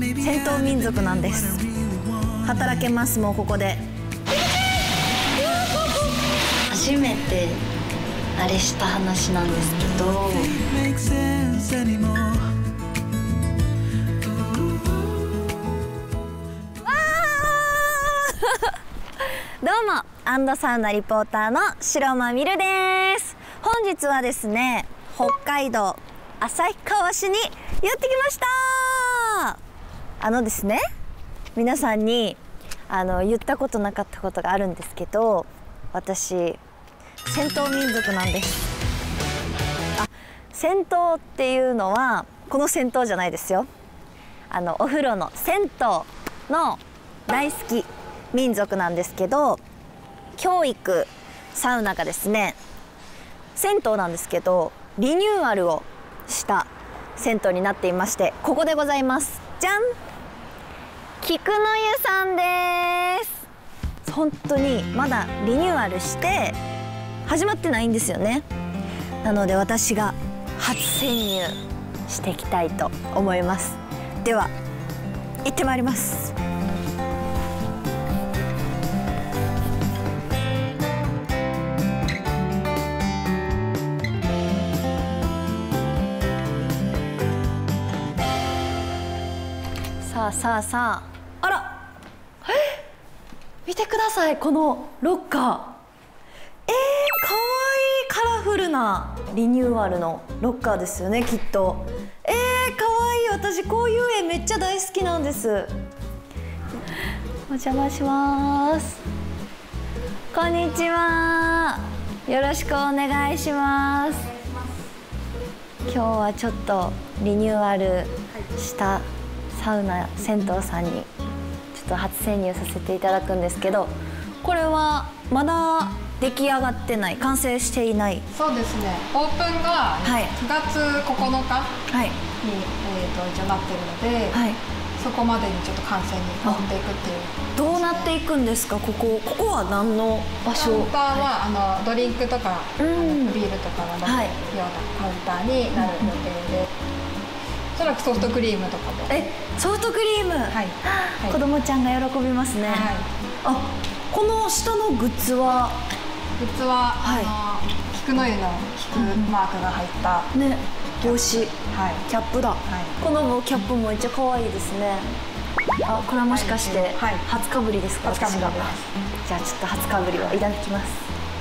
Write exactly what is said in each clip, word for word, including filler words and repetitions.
戦闘民族なんです。働けますもうここで。初めてあれした話なんですけど、どうもアンドサウナリポーターの白間みるです。本日はですね、北海道旭川市にやってきました。あのですね、皆さんにあの言ったことなかったことがあるんですけど、私戦闘民族なんです。あ、戦闘っていうのはこの銭湯じゃないですよ。あのお風呂の銭湯の大好き民族なんですけど、教育サウナがですね、銭湯なんですけどリニューアルをした銭湯になっていまして、ここでございます。じゃん、菊の湯さんです。本当にまだリニューアルして始まってないんですよね。なので私が初潜入していきたいと思います。では行ってまいります。さあさあさあ、あら、え、見てください、このロッカー。えー、かわいいカラフルなリニューアルのロッカーですよね、きっと。えー、かわいい。私こういう絵めっちゃ大好きなんです。お邪魔します。こんにちは、よろしくお願いします。今日はちょっとリニューアルしたサウナ銭湯さんにちょっと初潜入させていただくんですけど、これはまだ出来上がってない、完成していない。 そうですね、オープンがくがつここのかに、はい、えー、と一応なってるので、はい、そこまでにちょっと完成に持っていくっていう。どうなっていくんですか、ここ。ここは何の場所？ カウンターは、はい、あのドリンクとか、うん、ビールとかが飲むようなカウンターになる予定で、おそらくソフトクリームとかも。 え、ソフトクリーム、はいはい、子供ちゃんが喜びますね。はい、あ、この下のグッズはグッズは、はい、あの菊の湯の菊マークが入った、 うん、ね、帽子、はい、キャップだ、はい、このキャップもめっちゃ可愛いですね。あ、これはもしかして初かぶりですか？ 初かぶりです。 じゃあちょっと初かぶりをいただきます。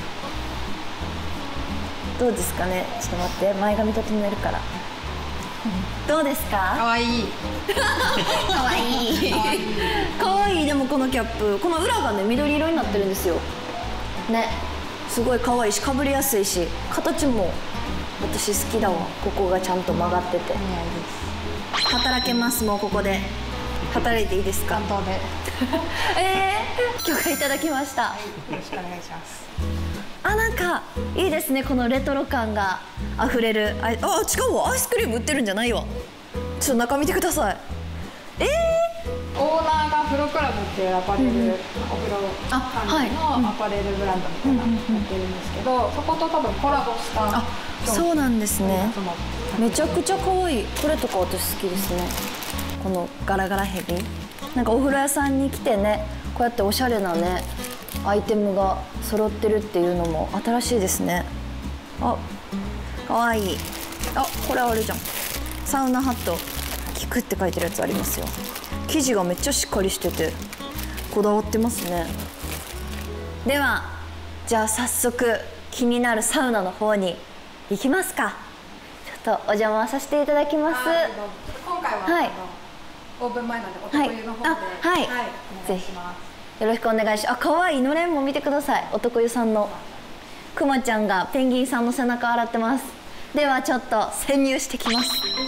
どうですかね。ちょっと待って、前髪整えるから。どうですか？ 可愛い。 可愛い。可愛い。でもこのキャップ、この裏がね緑色になってるんですよ。ね、すごい可愛いし、かぶりやすいし、形も私好きだわ。ここがちゃんと曲がってて。働けますもうここで。働いていいですか？ 担当で。 ええー、許可いただきました。 はい、よろしくお願いします。 あ、なんかいいですね、このレトロ感があふれる。あ、あ、違うわ、アイスクリーム売ってるんじゃないわ。ちょっと中見てください。えー、 オーナーがフロクラブっていうアパレル、うん、お風呂関連のアパレルブランドみたいなのやってるんですけど、そこと多分コラボした。あ、 そうなんですね。めちゃくちゃ可愛い。これとか私好きですね。このガラガラヘビ、なんかお風呂屋さんに来てね、こうやっておしゃれなねアイテムが揃ってるっていうのも新しいですね。あ、かわいい。あ、これあれじゃん、サウナハットキクって書いてるやつありますよ。生地がめっちゃしっかりしててこだわってますね。ではじゃあ早速気になるサウナの方に行きますか。ちょっとお邪魔させていただきます。 今回は、はい、オープン前なんでお得湯の方で、はい、 はい、はい、ぜひよろしくお願いします。あ、可愛いのれんも見てください。お得湯さんのくまちゃんがペンギンさんの背中洗ってます。ではちょっと潜入してきます。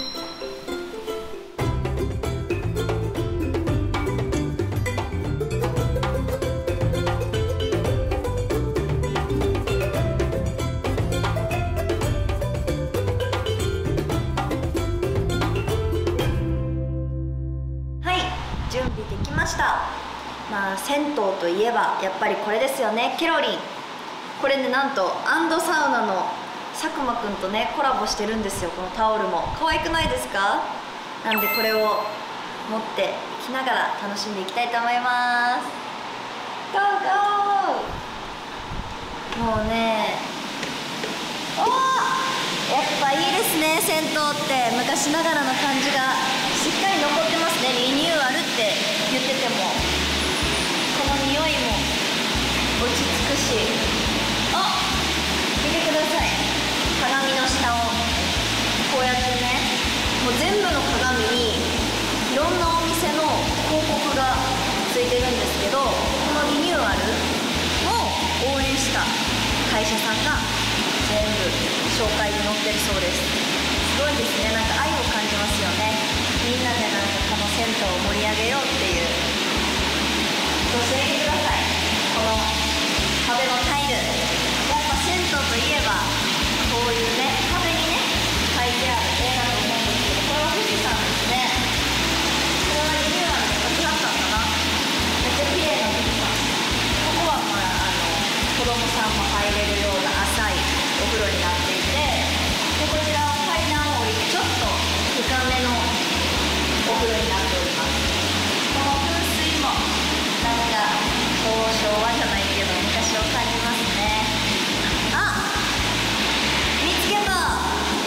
準備できました。まあ銭湯といえばやっぱりこれですよね、ケロリン。これね、なんとアンドサウナの佐久間くんとねコラボしてるんですよ。このタオルも可愛くないですか？なんでこれを持っていきながら楽しんでいきたいと思います。ゴーゴー。もうね、おー、やっぱいいですね。銭湯って昔ながらの感じがしっかり残ってますね。リニューアルって言っててもこの匂いも落ち着くし、あ、見てください。鏡の下をこうやってね、もう全部の鏡にいろんなお店の広告がついてるんですけど、このリニューアルを応援した会社さんが全部紹介に載ってるそうです。すごいですね。なんか愛を感じますよね。みんなでなんかこの銭湯を盛り上げようっていう。そして見てください、この壁のタイル。やっぱ銭湯といえばこういうね、壁にね書いてある絵だと思うんですけど、これは富士山ですね。これはリニューアルで昔あったのかな。めっちゃ綺麗な富士山。ここはまあ、あの子供さんも入れるような浅いお風呂になっていて、でこちらは階段を降りてちょっと深めのお風呂になっております。この噴水もなんか昭和じゃないけど昔を感じますね。あ、見つけた。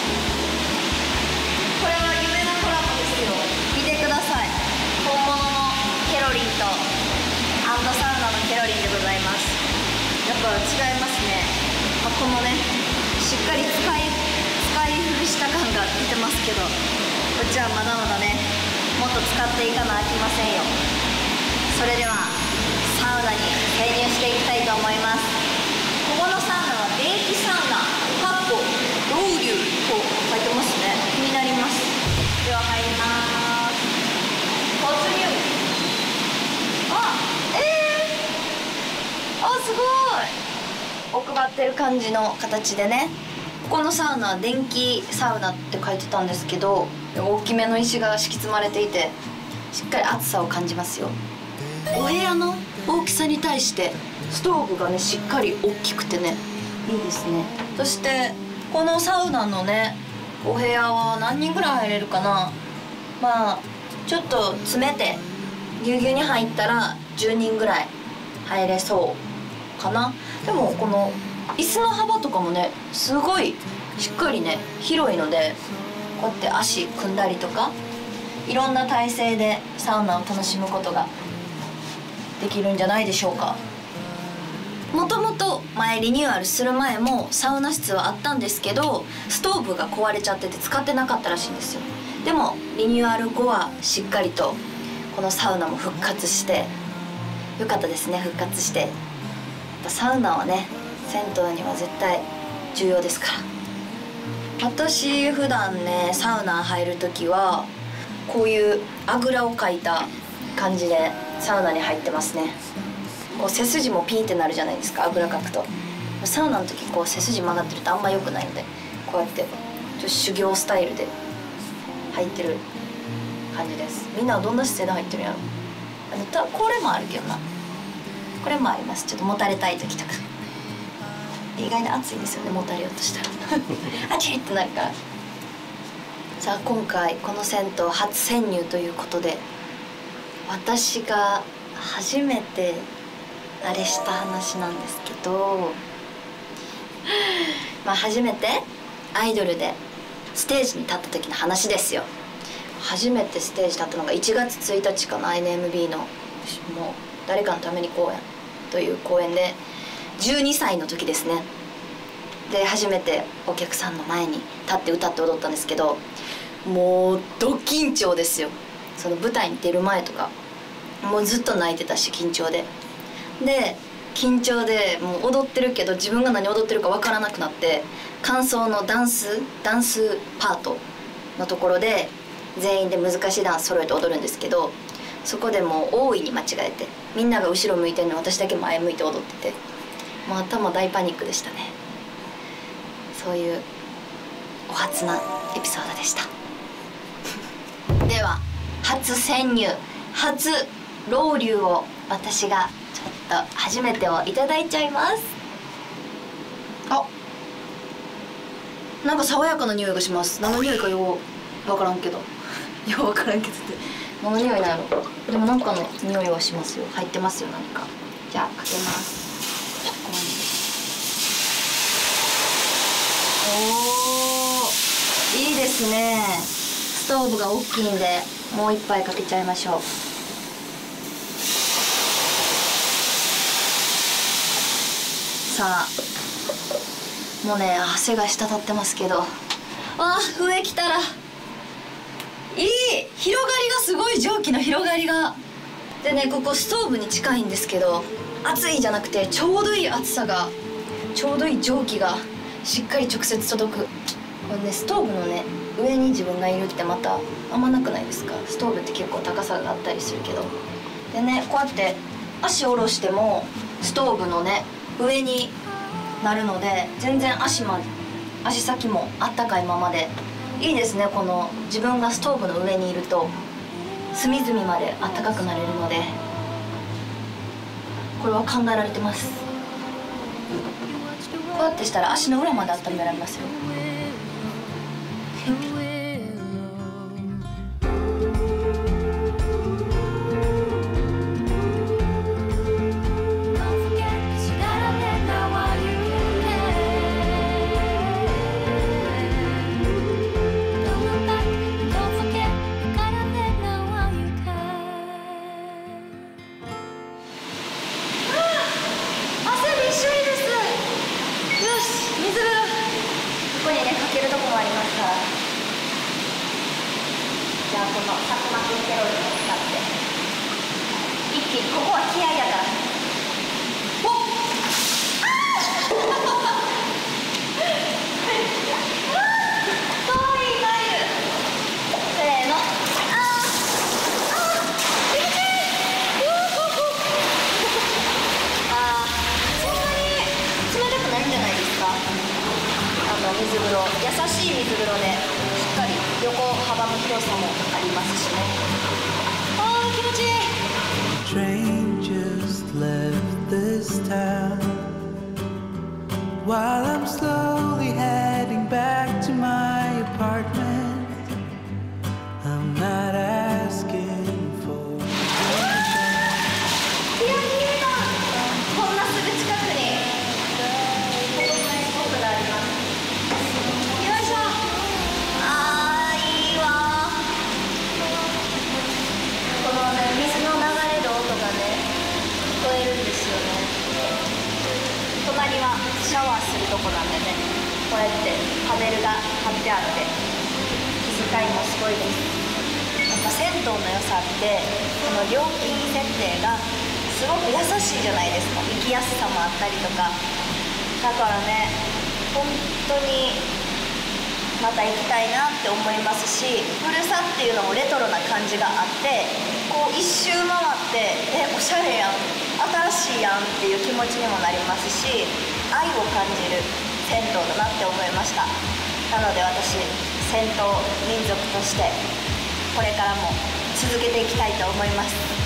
これは夢のコラボですよ。見てください。本物のケロリンとアンドサウナのケロリンでございます。やっぱ違いますね。まあ、このねしっかり使い使い古した感が出てますけど、こっちはまだまだねもっと使っていかなあきませんよ。それではサウナに潜入していきたいと思います。ここのサウナは電気サウナかっこロウリュと書いてますね。気になります。では入ります。突入。あ、えー、あ、すごい。奥張ってる感じの形でね。ここのサウナは電気サウナって書いてたんですけど、大きめの石が敷き詰まれていてしっかり熱さを感じますよ。お部屋の大きさに対してストーブがねしっかり大きくてね、いいですね。そしてこのサウナのねお部屋は何人ぐらい入れるかな。まあちょっと詰めてぎゅうぎゅうに入ったらじゅうにんぐらい入れそうかな。でもこの椅子の幅とかもねすごいしっかりね広いので、こうやって足組んだりとかいろんな体勢でサウナを楽しむことができるんじゃないでしょうか。もともと前リニューアルする前もサウナ室はあったんですけど、ストーブが壊れちゃってて使ってなかったらしいんですよ。でもリニューアル後はしっかりとこのサウナも復活してよかったですね。復活して、やっぱサウナはね銭湯には絶対重要ですから。私普段ねサウナ入る時はこういうあぐらをかいた感じでサウナに入ってますね。こう背筋もピーってなるじゃないですか、あぐらかくと。サウナの時こう背筋曲がってるとあんま良くないので、こうやってちょっと修行スタイルで入ってる感じです。みんなはどんな姿勢で入ってるんやろ。あのたこれもあるけどな、これもあります。ちょっともたれたい時とか意外に暑いんですよね、もたれようとしたらあちりってなるから。さあ今回この銭湯初潜入ということで、私が初めてあれした話なんですけどまあ初めてアイドルでステージに立った時の話ですよ。初めてステージ立ったのがいちがつついたちかな。 エヌエムビー のもう誰かのために公演という公演でじゅうにさいの時ですね。で初めてお客さんの前に立って歌って踊ったんですけど、もうド緊張ですよ。その舞台に出る前とかもうずっと泣いてたし、緊張でで緊張でもう踊ってるけど自分が何踊ってるか分からなくなって、間奏のダンスダンスパートのところで全員で難しいダンス揃えて踊るんですけど、そこでもう大いに間違えて、みんなが後ろ向いてるのに私だけ前向いて踊ってて、もう頭大パニックでしたね。そういうお初なエピソードでしたでは初潜入初ロウリュを私がちょっと初めてをいただいちゃいます。あ、なんか爽やかな匂いがします。何の匂いかよう分からんけどよう分からんけどって何の匂いなの？でもなんかの匂いはしますよ。入ってますよ、何か。じゃあかけます。おー、いいですね。ストーブが大きいんでもう一杯かけちゃいましょう。さあ、もうね、汗が滴ってますけど、あー、上来たらいい、広がりがすごい、蒸気の広がりが。でね、ここストーブに近いんですけど、熱いじゃなくてちょうどいい熱さが、ちょうどいい蒸気がしっかり直接届く。これね、ストーブのね上に自分がいるってまたあんまなくないですか？ストーブって結構高さがあったりするけど。でね、こうやって足下ろしてもストーブのね上になるので、全然足ま足先もあったかいままでいいですね。この自分がストーブの上にいると隅々まであったかくなれるので、これは考えられてます。こうやってしたら足の裏まで温められますよ。ここにね、かけるとこもありますから。じゃあこのサクマクケロルを使って一気に、ここは気合いだから。おっかわいいタイル。せーの。あーあー、気持ちいい。あー、そんなに冷たくないんじゃないですか？水風呂、優しい水風呂でしっかり横幅の広さもありますしね。あー、気持ちいい。Train just left this town while I'm slowly heading back to my apartment. I'm not asking for いや、見えた。こんなすぐ近くにここのスポットがあります。隣はシャワーするとこなんでね、こうやってパネルが貼ってあって気遣いもすごいです。なんか銭湯の良さって、この料金設定がすごく優しいじゃないですか。行きやすさもあったりとか。だからね、本当にまた行きたいなって思いますし、古さっていうのもレトロな感じがあって、こう一周回ってえおしゃれやん、新しいやんっていう気持ちにもなりますし、愛を感じる銭湯だなって思いました。なので私、銭湯民族としてこれからも続けていきたいと思います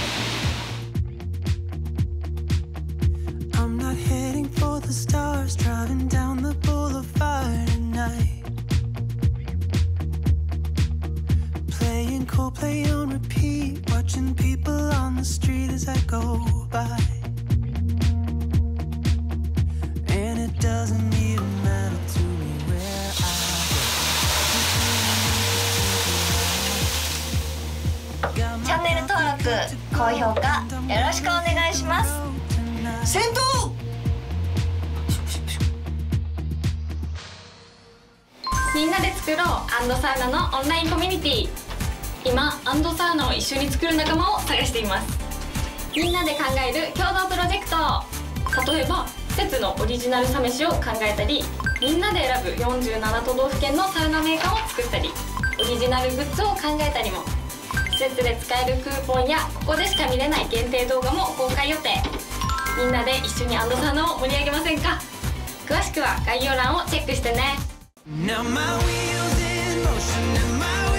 。I'm not heading for the stars, driving down the boulevard at night, playing Coldplay on repeat, watching people on the street as I go by. And it doesn't even matter to me where I go. チャンネル登録、高評価よろしくお願いします。銭湯みんなで作ろうアンドサウナのオンラインコミュニティ。今アンドサウナを一緒に作る仲間を探しています。みんなで考える共同プロジェクト。例えば施設のオリジナルサ飯を考えたり、みんなで選ぶよんじゅうなな都道府県のサウナメーカーを作ったり、オリジナルグッズを考えたりも。施設で使えるクーポンやここでしか見れない限定動画も公開予定。みんなで一緒にアンドサウナを盛り上げませんか？詳しくは概要欄をチェックしてね。Now my wheels in motion and my